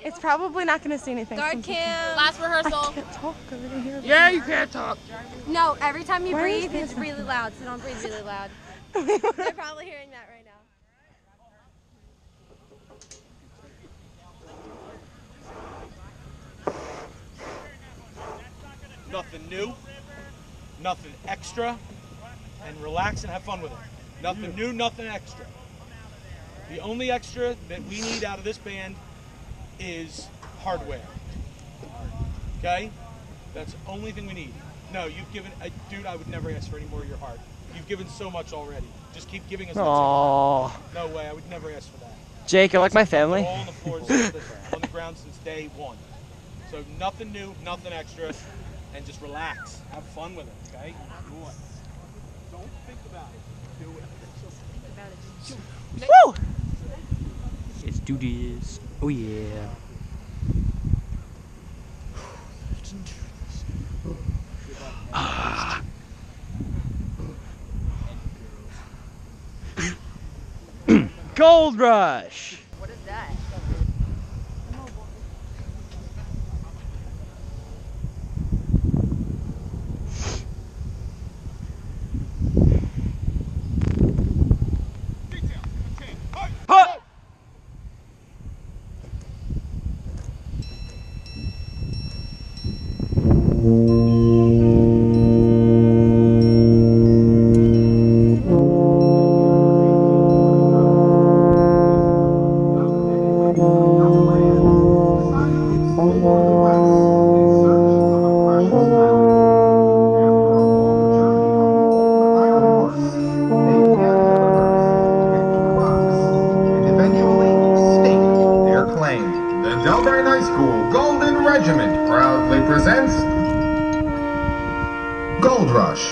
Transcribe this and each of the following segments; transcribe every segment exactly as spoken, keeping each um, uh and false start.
It's probably not going to see anything. Guard cam. Last rehearsal. I can't talk over here. Yeah, you can't talk. No, every time you Where breathe, is it's really loud, so don't breathe really loud. They're probably hearing that right now. Nothing new, nothing extra, and relax and have fun with it. Nothing new, nothing extra. The only extra that we need out of this band is hardware. Okay? That's the only thing we need. No, you've given, uh, dude, I would never ask for any more of your heart. You've given so much already. Just keep giving us. Aww. No way, I would never ask for that. Jake, you're like my family. All on the floor, on the ground since day one. So nothing new, nothing extra, and just relax. Have fun with it, okay? Enjoy. Don't think about it. Do it. Just think about it. Woo! Let's do this. Oh yeah. Gold Rush. What is that? Huh! The Delran High School Golden Regiment proudly presents Gold Rush.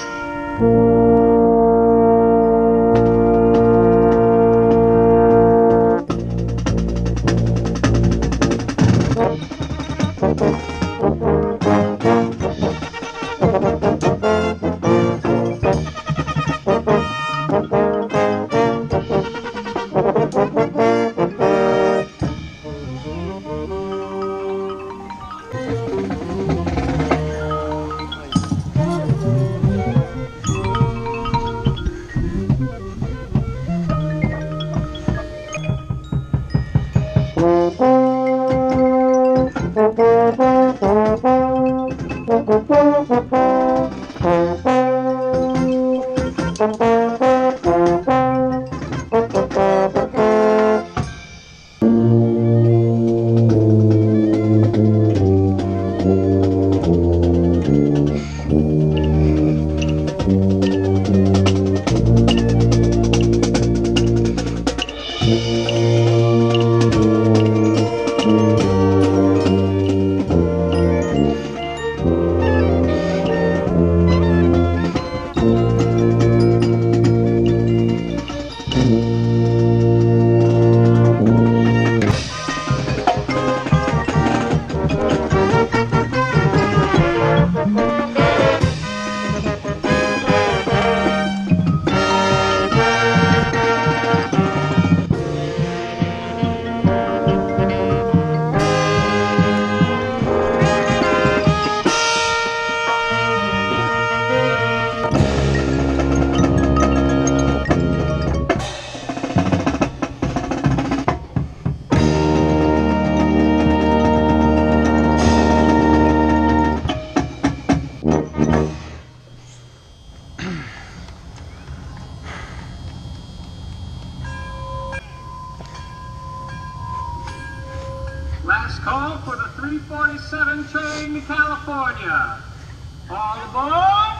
Last call for the three forty-seven train to California. All aboard!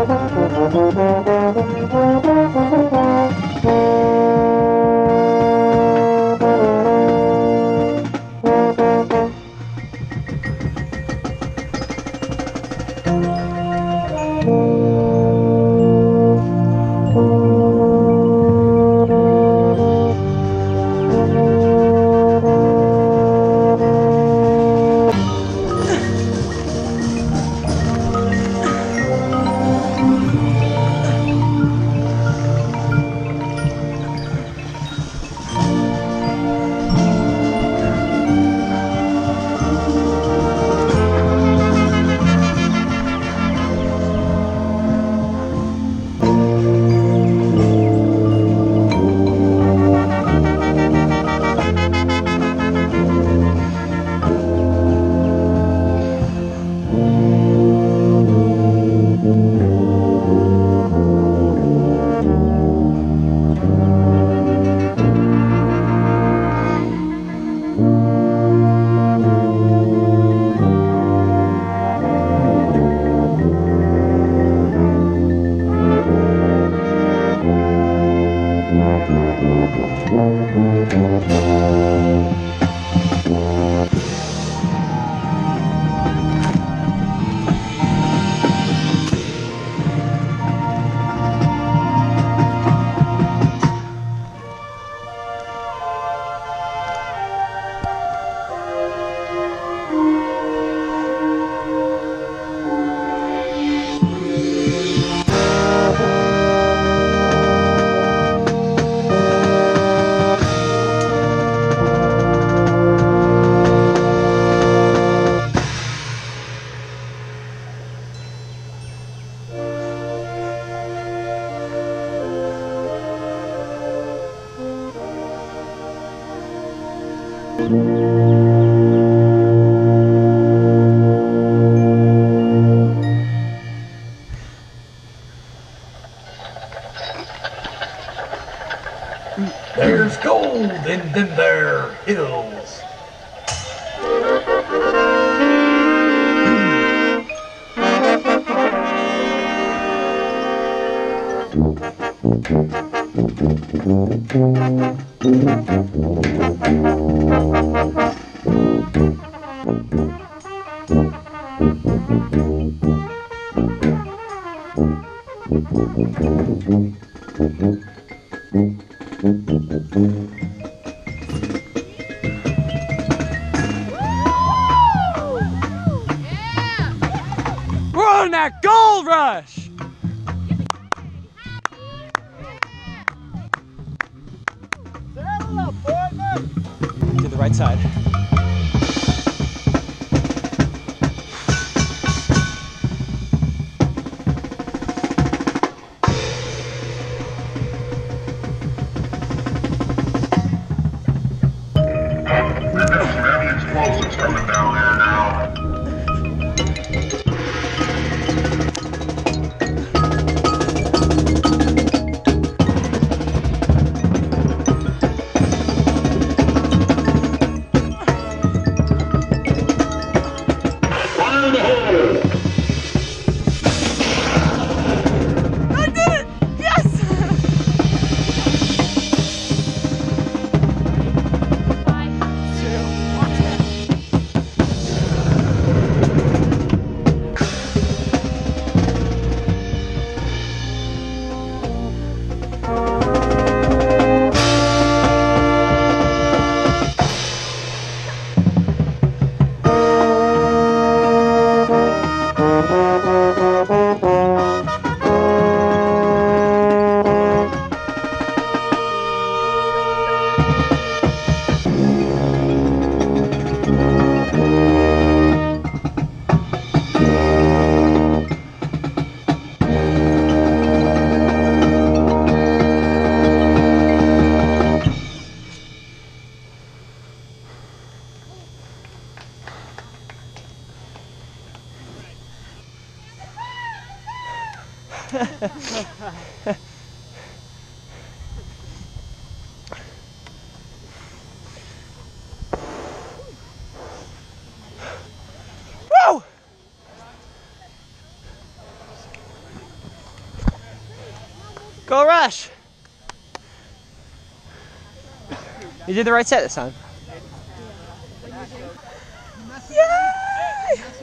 There's gold in them there hills. We're on that gold rush! To the right side. We've got some heavy explosives coming down there now. Woo! Go Rush! You did the right set this time. Yay!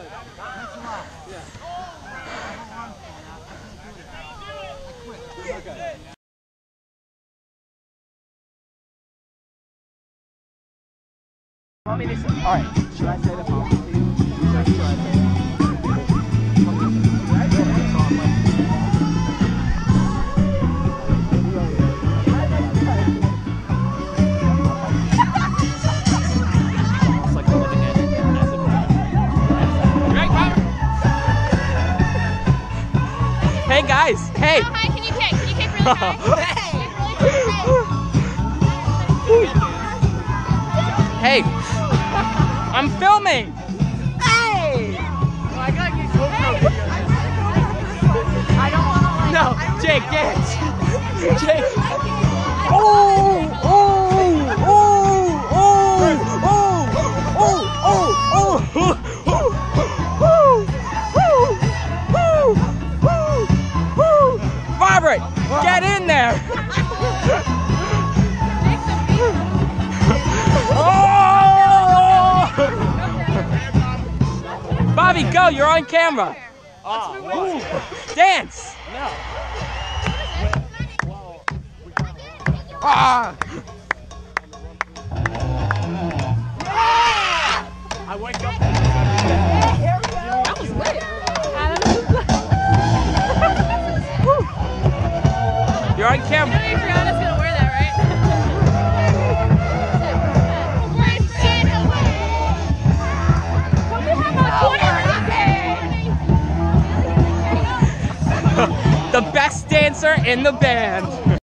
Want me to say, all right, should I say the phone to you? Should I say it? Hey guys, hey! How high can you kick? Can you kick really high? Hey! I'm filming! Hey! I gotta get GoPro videos. I don't want to like... No, Jake, dance! Jake! Oh! Oh! Oh! Oh! Oh! Oh! Oh! Robert, get in there! Bobby, go! You're on camera. Oh, dance. No. Ah. I wake up. That was lit. You're on camera. You know Brianna's gonna wear that, right? The best dancer in the band.